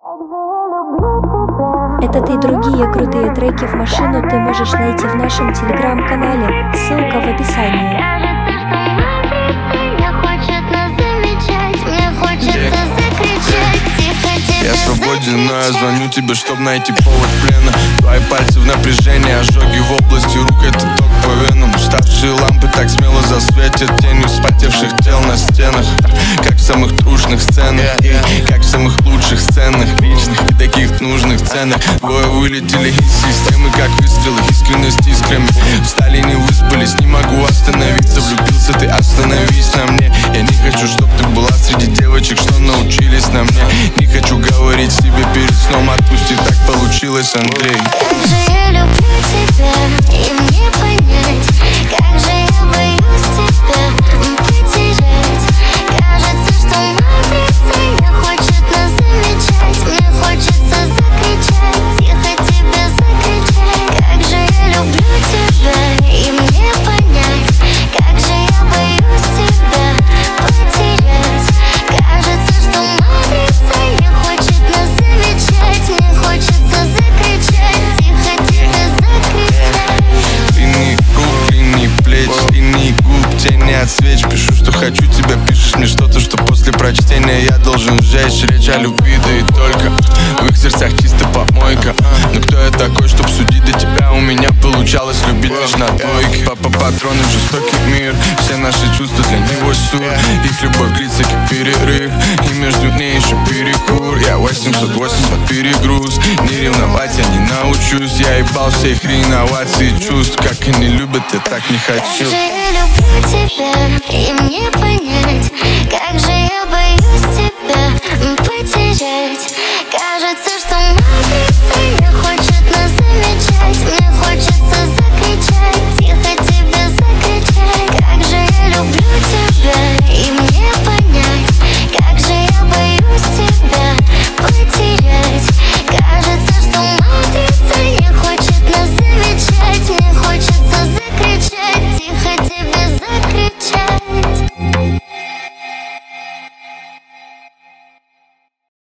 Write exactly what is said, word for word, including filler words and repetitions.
Этот и другие крутые треки в машину ты можешь найти в нашем телеграм-канале, ссылка в описании. Я свободен, но я звоню тебе, чтоб найти повод плена. Твои пальцы в напряжении, ожоги в области рук, это ток по венам. Уставшие лампы так смело засветят тенью вспотевших тел на стенах. Как в самых трушных сценах, как в самых лучших сценах, вечных и таких нужных ценах. Двое вылетели из системы, как выстрелы, искренность искрами. Встали, не выспались, не могу остановиться. Влюбился ты, остановись на мне. Я не хочу, чтоб ты была среди девочек, что научились на мне. Не хочу говорить себе перед сном, отпусти, так получилось, Андрей. Как же я люблю тебя, и мне понять, как же я боюсь тебя потерять. Кажется, что матрица не хочет нас замечать. Мне хочется закричать, тихо тебе закричать. Как же я люблю тебя, и мне понять, как же я боюсь тебя потерять. Кажется, что матрица не хочет нас замечать. Мне хочется закричать, тихо тебе закричать. Линии рук, линии плеч, линии губ, тени от свеч. Пишу, что хочу тебя, пишешь мне что-то, что после прочтения я должен сжечь. Речь о любви, да и только в их сердцах чисто помойка. Но кто я такой, чтоб судить до тебя? У меня получалось любить лишь на двойке. Папа патроны, жестокий мир, все наши чувства для него ссор. Их любовь длится как перерыв, и между ней еще перекур. Я восемьсот восемь под перегруз, не ревновать я не научусь. Я ебал все их реновации чувств, как они любят, я так не хочу. Как же я люблю тебя, и мне понять, как же я боюсь тебя потерять. Кажется, что матрица